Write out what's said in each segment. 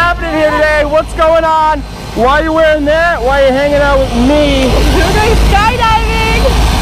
happening here today? What's going on? Why are you wearing that? Why are you hanging out with me? We're going skydiving!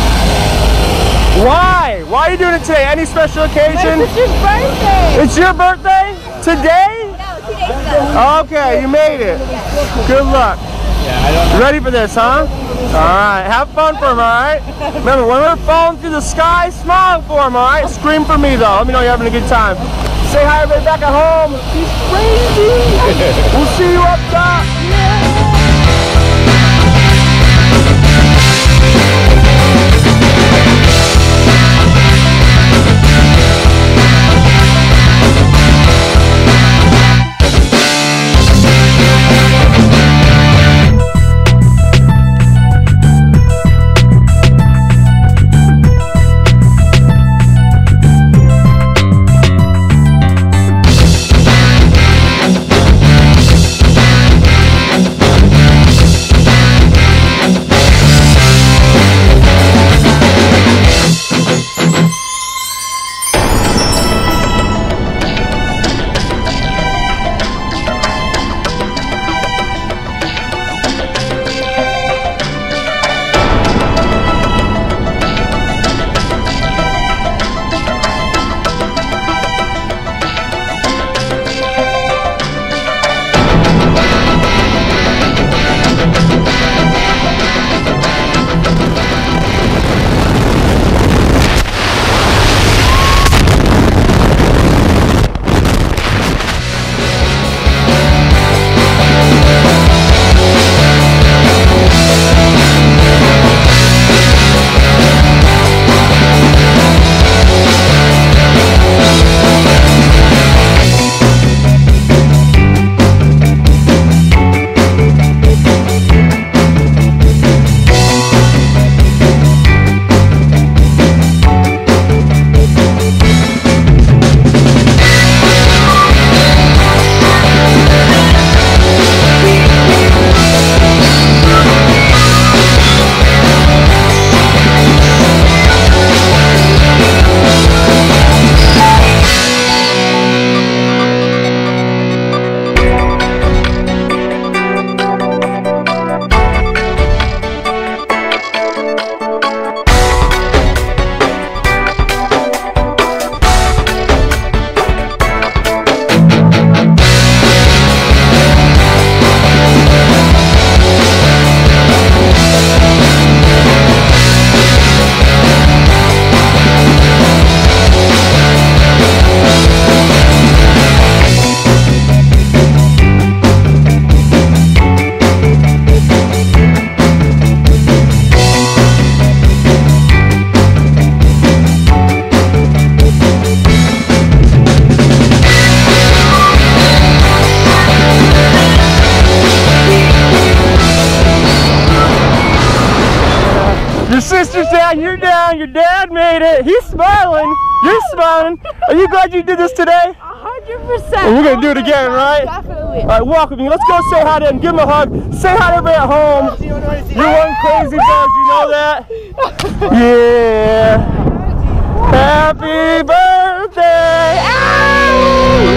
Why? Why are you doing it today? Any special occasion? My sister's birthday! It's your birthday? Today? No, 2 days ago. Okay, you made it. Good luck. You ready for this, huh? Alright, have fun for him, alright? Remember, when we're falling through the sky, smile for him, alright? Scream for me, though. Let me know you're having a good time. Say hi, everybody back at home. He's crazy. We'll see you up top. Your sister's down, you're down, your dad made it. He's smiling, you're smiling. Are you glad you did this today? 100%. And we're gonna do it again, right? Definitely. All right, welcome you. Let's go say hi to him, give him a hug. Say hi to everybody at home. You're one crazy bird, you know that? Yeah. Happy birthday! Ow!